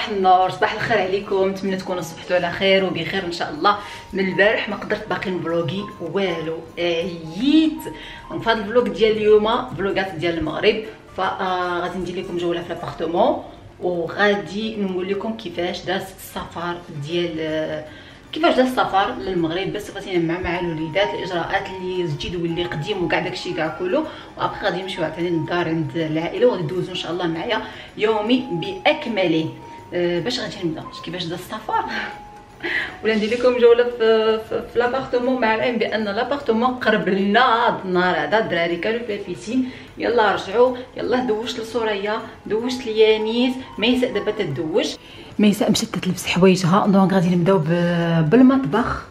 صباح النور، صباح الخير عليكم. نتمنى تكونوا صبحتوا على خير وبخير ان شاء الله. من البارح ما قدرت باقي نبلوغي والو، عييت. في هذا الفلوق ديال اليوم فلوغات ديال المغرب، فغادي ندير لكم جوله في لابارتمون وغادي نقول لكم كيفاش داز السفر ديال السفر للمغرب بس بغيت مع الوليدات، الاجراءات اللي جديد واللي قديم وكاع داكشي كاع كله. وابخي غادي نمشيو عاوتاني للدار عند العائله وغادي ندوزو ان شاء الله معايا يومي باكمله. باش غادي نبدا كيفاش داز السفر ولا ندير لكم جوله في لابارتمون، مع العلم بان لابارتمون قرب لنا هاد النهار هذا. الدراري كانوا في البيسين، يلا رجعوا، يلا دوشت لسوريا، دوشت ليانيس، ميساء دابا تدوش. ميساء مشات تلبس حوايجها، دونك غادي نبداو بالمطبخ.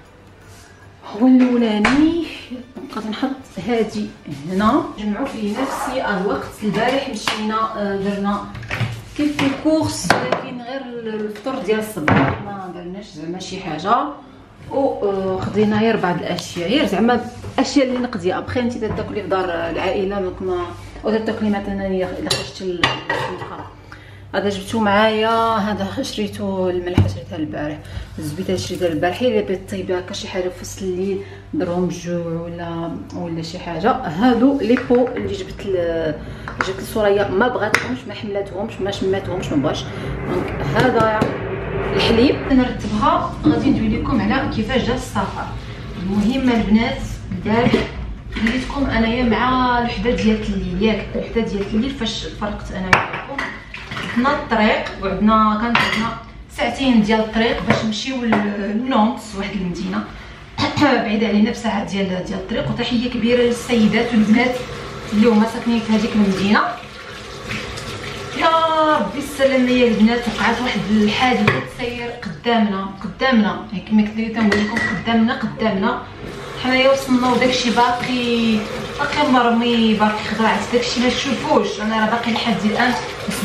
هو الاولاني غادي نحط هادي هنا، نجمعوا في نفس الوقت. البارح مشينا درنا كيف كورس، لكن غير الفطور ديال الصباح ما درناش زعما شي حاجه، وخدينا غير بعض الاشياء، غير زعما الاشياء اللي نقضيها. بخي انت تاكلي في دار العائله ما او تاكلي مثلا اذا خرجتي للمخرج. هذا جبتو معايا، هذا شريتو الملح شريتها البارح، الزبيده شريتها البارح. الا بغيت طيبه هكا شي حاجه في وسط الليل ضرهم جوع ولا شي حاجه. هادو لي بو اللي جبت لسوريا، ما بغاتهمش، ما حملاتهمش، ما شماتهمش، ما بغاش. دونك هذا الحليب نرتبها. غادي ندوي لكم على كيفاش جا السفر. المهم البنات البارح خليتكم انايا مع الوحده ديال الليل، ياك الوحده ديال الليل فاش فرقت انا وياكم. عندنا الطريق وعندنا كانت عندنا ساعتين ديال الطريق باش نمشيو لنونس، واحد المدينه بعيده علينا بساعه ديال الطريق. وتحيه كبيره للسيدات والبنات اللي هما ساكنين في هذيك المدينه. يا ربي السلام يا البنات، وقعت واحد الحادثه تسير قدامنا يعني كما كنت تنقول لكم قدامنا حنايا وصلنا، وداكشي باقي مرمي، باقي خضرات، داكشي ما تشوفوش. انا راه باقي لحد الان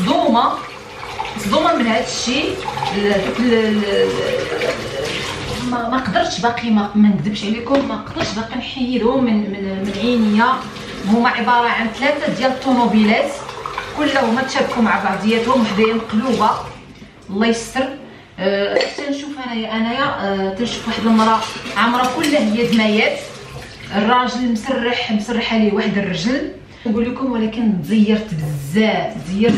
مصدومه من هذا الشيء. ما قدرتش باقي، ما نكذبش عليكم، ما قدرتش باقي نحيدهم من عينيا. هما عباره عن 3 ديال الطوموبيلات كلهم تشابكوا مع بعضياتهم، وحدايا مقلوبه الله يستر. تنشوف انايا تنشوف واحد المراه عامره كلها هي دمايات، الراجل مسرح عليه واحد الرجل. نقول لكم ولكن تزيرت بزاف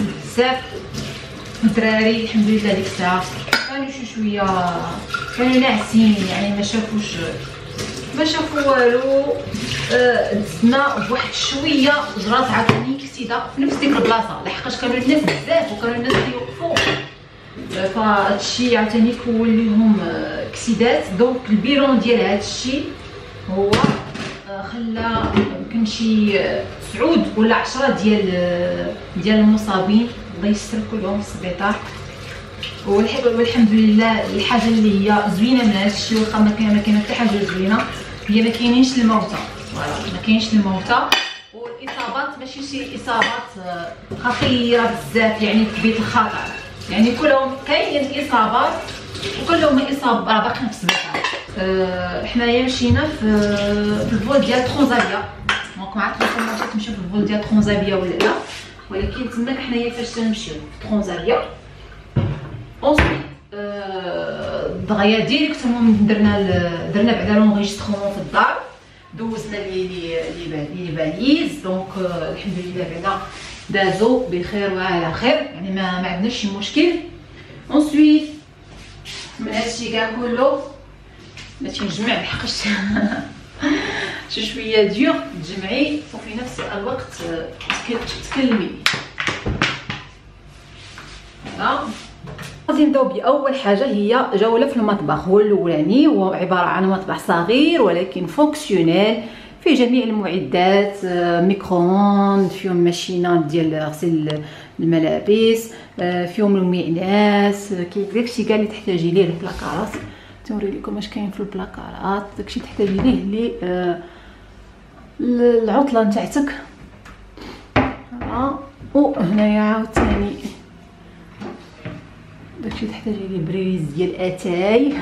الدراري الحمد لله. ديك الساعه كانوا شويه كانوا ناعسين، يعني ما شافوا والو. دزنا بواحد شويه جرات عاوتاني كسيده في نفس ديك البلاصه، لحقاش كانوا الناس بزاف وكانوا الناس كيوقفوا، فهادشي عاوتاني كون ليهم كسيدات. دونك البيرون ديال هادشي هو خلى يمكن شي 9 ولا 10 ديال المصابين، الله يستر كلهم في السبيطار. والحمد لله. الحاجه اللي هي زوينه من هادشي، واخا ما كاين حتى حاجه زوينه، هي ما كاينينش الموتى. فوالا ما كاينش الموتى، والاصابات ماشي شي اصابات خطيره بزاف، يعني في بيت الخطر، يعني كلهم كاين اصابات وكلهم اصابه راه باقيين في السبيطار. حنايا مشينا في الفول ديال ترونزابيا. دونك ما عرفتش واش تمشيو في الفول ديال ترونزابيا ولا لا، ولكن تماك حنايا فاش تنمشيو في ترونزابيا اونسويت دغيا ديريكتومون درنا بعدا لونغيستخمون في الدار، دوزنا لي فاليز. دونك الحمد لله بعدا دازو بخير وعلى خير، يعني ما عندناش شي مشكل. اونسويت من هادشي كاع كله باش نجمع لحقاش شويه ديور تجمعي وفي نفس الوقت تكلمي. غادي نبداو باول حاجه، هي جوله في المطبخ. هو الاولاني هو عباره عن مطبخ صغير ولكن فونكسيونيل، فيه جميع المعدات، ميكرووند، فيهم ماشينه ديال غسيل الملابس، فيهم المعداس، كاين داكشي كاع اللي تحتاجي ليه. البلاكارات تنوري لكم اش كاين في البلاكارات، داكشي تحتاجي ليه العطله نتاعتك. وهنايا عاوتاني داكشي تحتاجي ليه بريز ديال اتاي.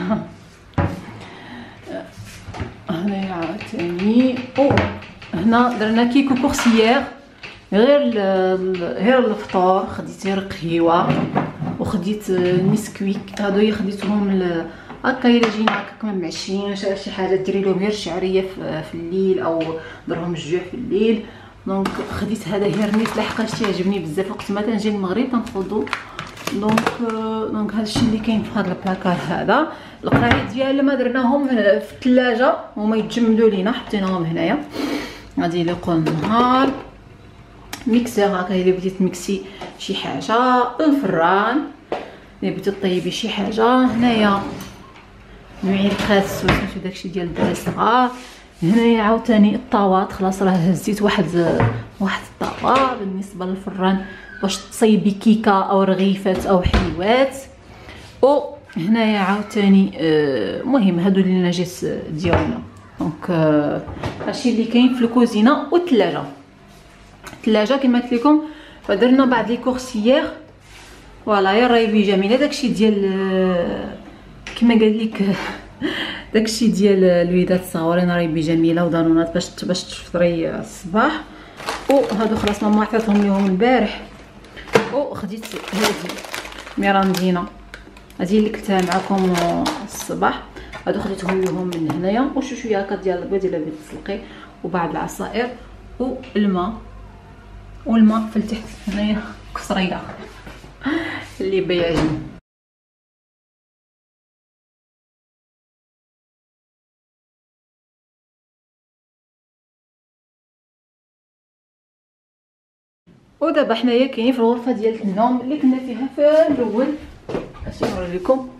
هنايا عاوتاني هنا درنا كيكو كورسيير، غير الفطور خديت غير قهيوه وخديت نسكويك هادو خديتهم هكا الا جينا هكاك ما معشيين شي حاجه ديري لهم غير الشعريه في الليل او ضرهم الجوع في الليل. دونك خديت هذا هيرميس لحقاش تيعجبني بزاف وقت ما تنجي المغرب كنفضو. دونك هذا الشيء اللي كاين في هذا البلاكار هذا. القرايات ديالنا درناهم في الثلاجه هما يتجمدوا لينا حطيناهم هنايا. غادي يليقوا النهار. ميكسور هكا الا بغيتي تميكسي شي حاجه، الفران الا بغيتي طيبي شي حاجه، هنايا المعلقات سميتو داكشي ديال الدراري الصغار. هنايا عاوتاني الطاوات، خلاص راه هزيت واحد الطاوه بالنسبه للفران باش تصايبي كيكه او رغيفات او حلوات. و هنايا عاوتاني مهم هادو اللي نجيس ديالنا. دونك هادشي اللي كاين في الكوزينه. والثلاجه كما قلت لكم فدرنا بعض لي كورسيير فوالا يا رايبي جميله. داكشي ديال كما قال لك داكشي ديال الوليدات الصغارين رايبي جميله ودانونات باش تفطري الصباح. وهادو خلاص ماما عطاتهم ليهم البارح. وخديت هذه ميراندينا هذه اللي كلتها معكم الصباح، هادو خديتهم ليهم من هنايا. وشويه هكا ديال البيض الا بغيتي تسلقي وبعض العصائر والماء في التحت هنايا كسريه اللي بيعجبني. ودابا حنايا كاينين في الغرفه ديال النوم اللي كنا فيها في الاول. اش نوري لكم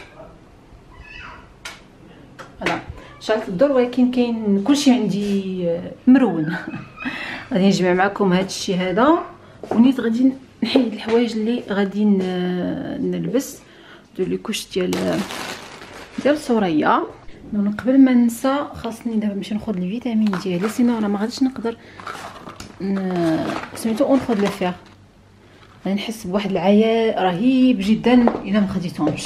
فوالا شعلت الضوء ولكن كاين كلشي عندي مرون. غادي نجمع معكم هذا الشيء هذا ونيت غادي نحيد الحوايج اللي غادي نلبس. ندير لي كوش ديال سوريا. قبل ما ننسى خاصني دابا نمشي ناخذ الفيتامين ديالي سينو راه ما غاديش نقدر سميتو اون فوا دو فير. غادي نحس بواحد العياء رهيب جدا الا ما خديتهمش.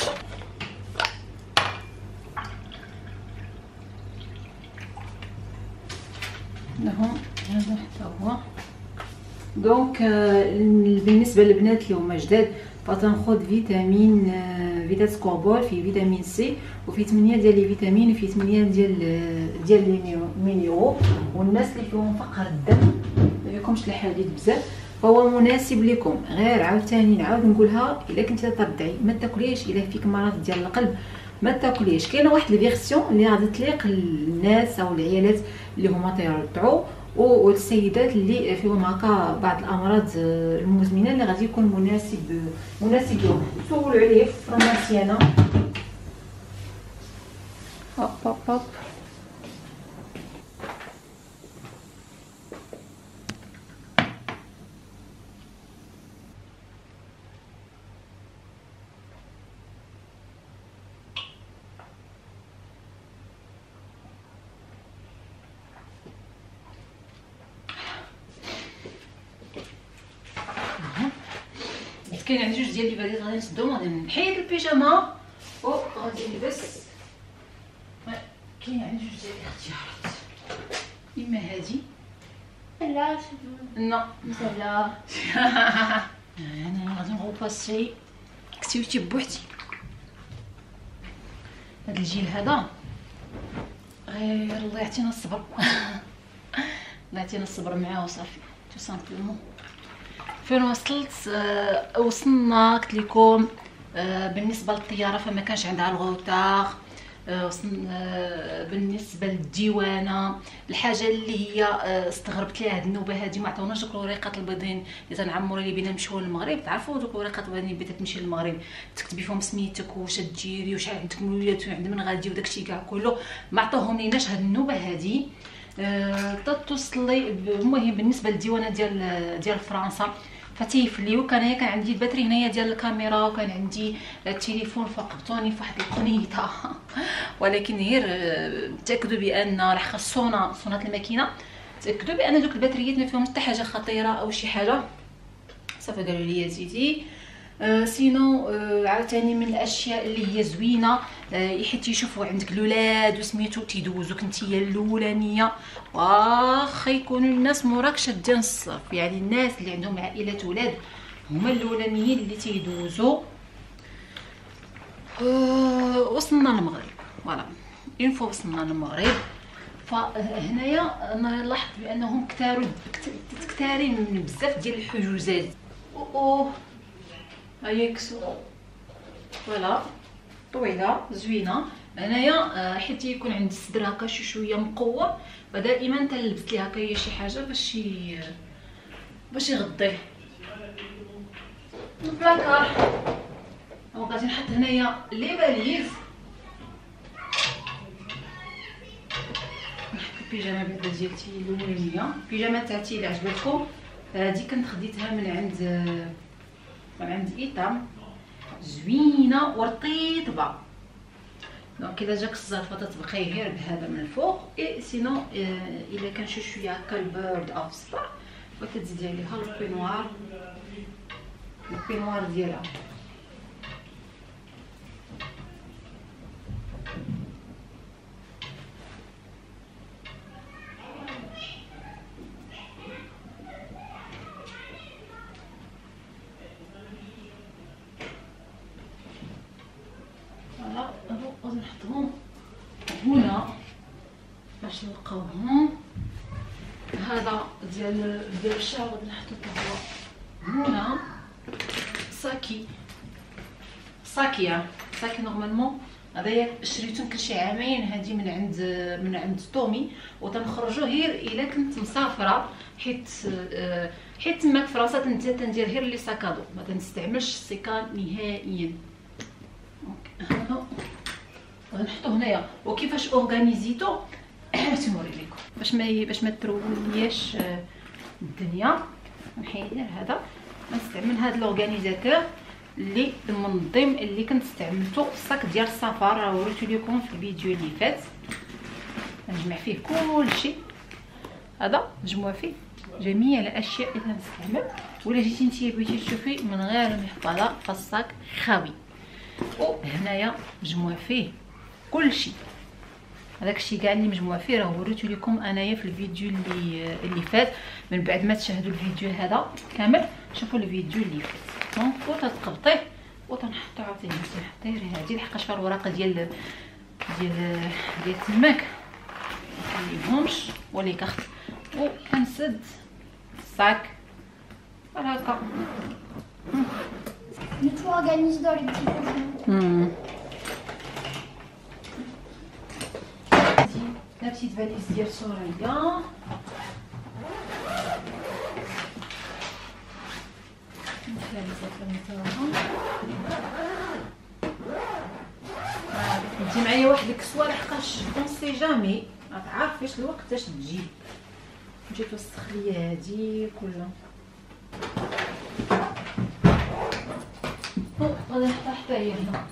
لهم هذا حتى هو. دونك بالنسبه للبنات اللي هما جداد فتناخذ فيتامين سكوربول، فيه فيتامين سي وفيه 8 ديال لي فيتامين وفيه 8 ديال لي مينيرو. والناس اللي فيهم فقر الدم ما فيكمش الحديد بزاف فهو مناسب لكم. غير عاوتاني نعاود نقولها الا كنتي ترضعي ما تاكليش، الا فيك مرض ديال القلب ما تاكليش. كاينه واحد الفيرسيون اللي غادي تليق للناس او العيالات اللي هما تيرضعوا والسيدات اللي فيهم هكا بعض الامراض المزمنه اللي غادي يكون مناسب لهم. سولوا عليه في الفرماسيانه. هوب كاين عندي جوج ديال اللبادات غادي نسدهم. غادي نحيد البيجاما وغادي نلبس. كاين عندي جوج ديال الاختيارات، اما هادي لا لا مثلا انا غادي نغوباسي كتبتي بوحدي. هاد الجيل هذا غير الله يعطينا الصبر الله يعطينا الصبر معاه وصافي تو سامبلومون. فين وصلنا قلت لكم بالنسبه للطياره فما كانش عندها الغوتار. بالنسبه للديوانه الحاجه اللي هي استغربت ليها هاد النوبه هادي ما عطاوناش دوك الوريقات البيضين اللي تنعمروا اللي بينا نمشيو للمغرب. تعرفوا دوك الوريقات البيضين اللي بغيتي تمشي للمغرب تكتبي فيهم سميتك واش ديري واش عندك من ولاد وعند من غادي وداكشي كاع كله ما عطاوهم ليناش هاد النوبه هادي. توصلي المهم بالنسبه للديوانه ديال فرنسا فتيفليو. كان عندي الباتري هنايا ديال الكاميرا وكان عندي التليفون فقبطوني فواحد القنيطه ولكن غير تاكدوا بان راح صونات الماكينه تاكدوا بان دوك الباتريات ما فيهمش حتى حاجه خطيره او شي حاجه صافي. قالوا لي زيدي سينو عاوتاني من الاشياء اللي هي زوينه حيت يشوفوا عندك الاولاد وسميتو تيدوزوك نتيا الاولانيه واخا يكونوا الناس موراك شادين الصف. يعني الناس اللي عندهم عائلات ولاد هما الاولانيين اللي تيدوزوا وصلنا للمغرب. فوالا اون فوا وصلنا للمغرب، فهنايا انا لاحظت بانهم كتارين من بزاف ديال الحجوزات. او هاهي كسو فوالا طويله زوينه هنايا، حيت يكون عندي الصدر هكا شويه مقور، فدائما تلبس ليها هكايا شي حاجه باش يغطيه. البلاكار غادي نحط هنايا لي فاليز، نحط البيجامه بعدا ديالتي الاولانيه. البيجامه تاعتي اللي عجبتكم هذه كنت خديتها من عند ايتام، زوينه ورطيطبه. دونك اذا جاك الزرفه تتبقاي غير بهذا من الفوق، اي سينو الا كان شويه هكا البرد او الصباح وكتزيدي عليها البينوار ديالها. فوالا هادو غادي نحطهم هنا باش نلقاوهم. هذا ديال الشعر غادي نحطو هو هنا. ساكي نورمالمون هذايا شريتو يمكن شي عامين هادي من عند تومي، وتنخرجو غير الا كنت مسافره، حيت تما في فرنسا تندير غير لي ساكادو، ما تنستعملش السيكان نهائيا. دونك هذا غنحطو هنايا. وكيفاش اورغانيزيتو تنوري لكم باش ما ترولياش الدنيا. نحيد غير هذا، نستعمل هذا الاورغانيزاتور اللي المنظم اللي كنت استعملته في الصاك ديال السفر، راه وريتو لكم في الفيديو اللي فات. نجمع فيه كل شيء، هذا مجموع فيه جميع الاشياء اللي كنستعمل. ولا جيتي نتيا بغيتي تشوفي من غير المحفظه فالصاك خاوي. وهنايا مجموع فيه كل شيء، هذاك الشيء كاع اللي مجموع فيه راه وريتو لكم انايا في الفيديو اللي فات. من بعد ما تشاهدوا الفيديو هذا كامل شوفوا الفيديو اللي فات. دونك وتتقبطيه وتنحطو عاوتاني تنحطي هذه لحقاش فيها الوراقه ديال تماك مخليهمش ولي كارت. وكنسد الصاك بحال هكا. Tout organise dans les petits pochons. لا بتيت فاليز ديال سوريا. ندي معايا واحد الكسوه لحقاش اون سي جامي ما تعرفيش الوقت اش تجي توسخ ليا هادي كلها. غادي نحطها حتى هي هنا.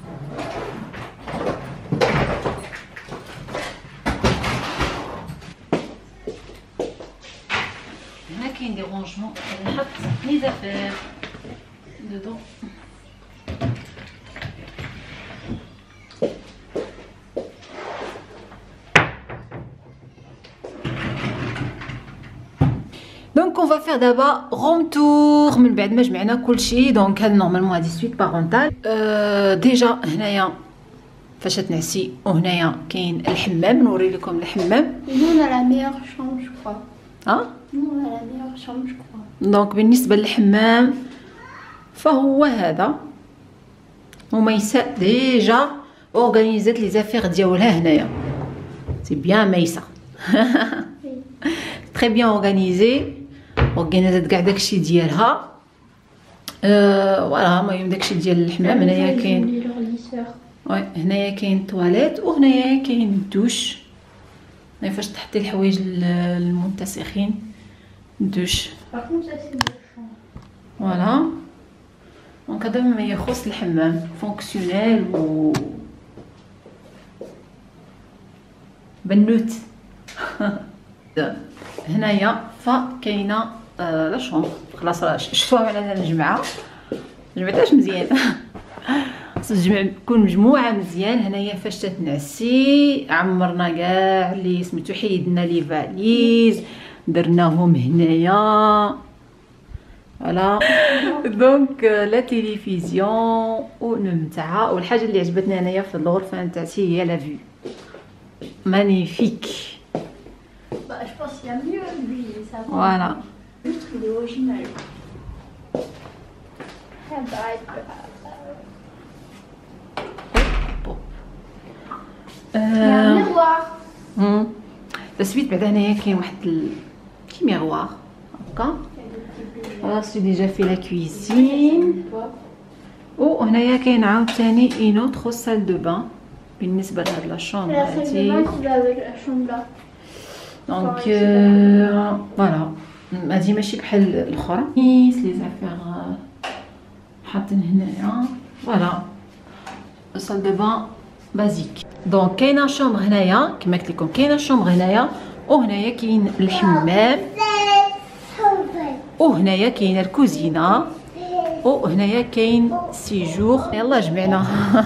هنا كاين دي رونجمون، غادي نحط لي زافير دودون. دونك اون فا فير دابا روم تور من بعد ما جمعنا كلشي. دونك هاد نورمالمون هادي سويت بارونتال. ديجا هنايا فاش تنعسي، وهنايا كاين الحمام. نوري لكم الحمام. Nous on a la meilleure chambre je crois. Nous on a la meilleure chambre je crois. دونك بالنسبه للحمام فهو هذا. وميساء ديجا اورغانيزات لي زافير ديالها هنايا. سي بيان ميساء. تري بيان اورغانيزي، اورغانيزات كاع داكشي ديالها. فوالا المهم داكشي ديال الحمام. هنايا كاين هنايا كاين طواليت، وهنايا كاين الدوش فاش تحطي الحوايج المنتسخين. دوش فوالا. دونك هذا ما يخص الحمام فونكسيونيل و بنوت. هنايا فكاينه لا شومبر. خلاص راه شفتوها على هذه الجمعه جمعتهاش مزيان. خاص تكون مجموعه مزيان. هنايا فاش تتنعسي عمرنا كاع اللي سميتو، حيدنا لي فاليز درناهم هنايا. فوالا. دونك لا تيليفزيون ونمتعها. والحاجه اللي عجبتني انايا في الغرفه نتاعتي هي لا فيو مانيفيك. Bah, je pense qu'il y a mieux, lui, ça va. Voilà. Le truc, il est original. Ah bah, Bon. il y a un miroir. السويت بعد هنايا كاين واحد كي ميغوار هكا. Voilà, j'ai déjà fait la cuisine. وهنايا كاين عاوتاني une autre salle de bain بالنسبه لهاد لا شومبر La salle de هادي. bain qui va avec la chambre là. دونك فوالا هادي ماشي بحال الاخرى. لي زافير حاطين هنايا. فوالا salle de bain بازيك. دونك كاينه شومبر هنايا كما قلت لكم، كاينه شومبر هنايا وهنايا كاين الحمام وهنايا كاينه الكوزينه وهنايا كاين سيجور. يلا جمعنا.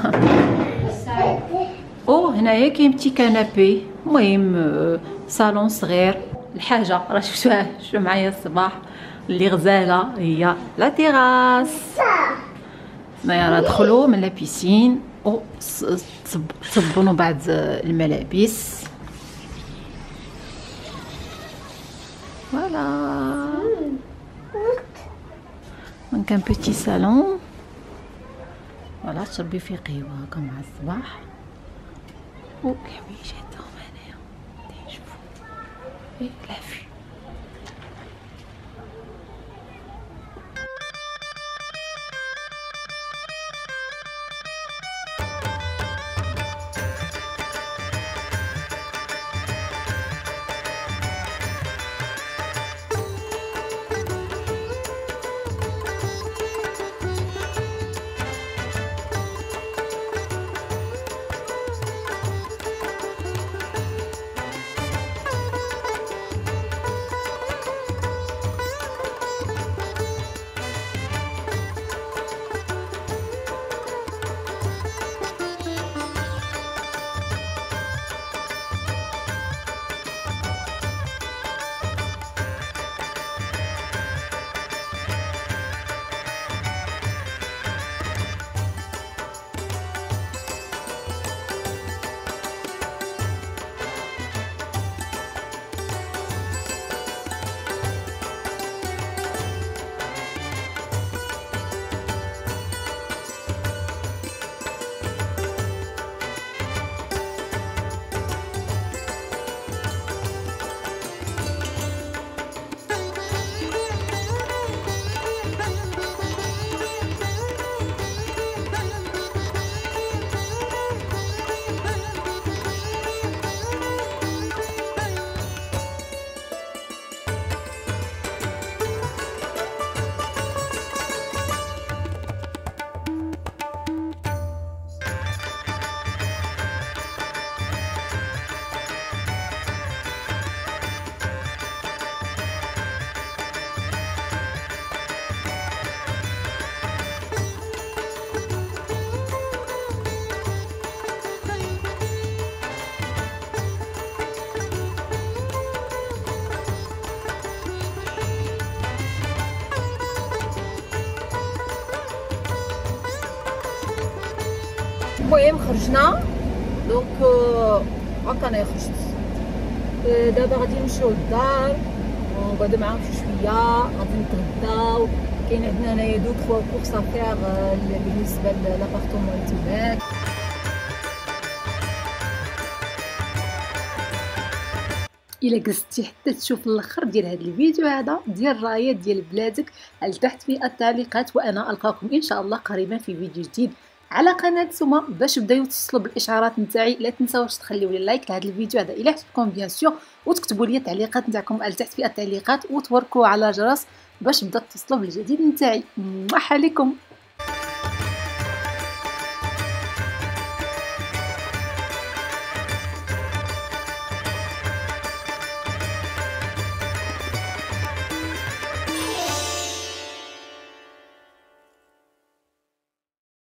وهنايا كاين بتي كنابي. المهم صالون صغير. الحاجه راه شفتوها معايا الصباح اللي غزاله هي لا تيراس. هنايا راه دخلوا من لا بيسين وصبنوا بعض الملابس. فوالا دونك ان بوتي صالون. فوالا تشربي فيه قهوه هكا مع الصباح. وحويجاتهم هنايا تنشوفو لا في. المهم خرجنا دونك هكا انا خرجت. دابا غادي نمشيو للدار وغادا معاهم شي شويه غادي نتغداو. كاين عندنا هنايا دو تخوا كورس افير بالنسبه لابارتومون تماك. الا جلستي حتى تشوف الاخر ديال هذا الفيديو هذا ديال رايات ديال بلادك تحت في التعليقات، وانا القاكم ان شاء الله قريبا في فيديو جديد على قناه سما باش تبداو توصلوا بالاشعارات نتاعي. لا تنساوش تخليوا لي لايك لهذا الفيديو هذا الى عجبكم بيان سور، وتكتبوا لي التعليقات نتاعكم تحت في التعليقات وتوركوا على الجرس باش تبداو توصلوا بالجديد نتاعي. عليكم.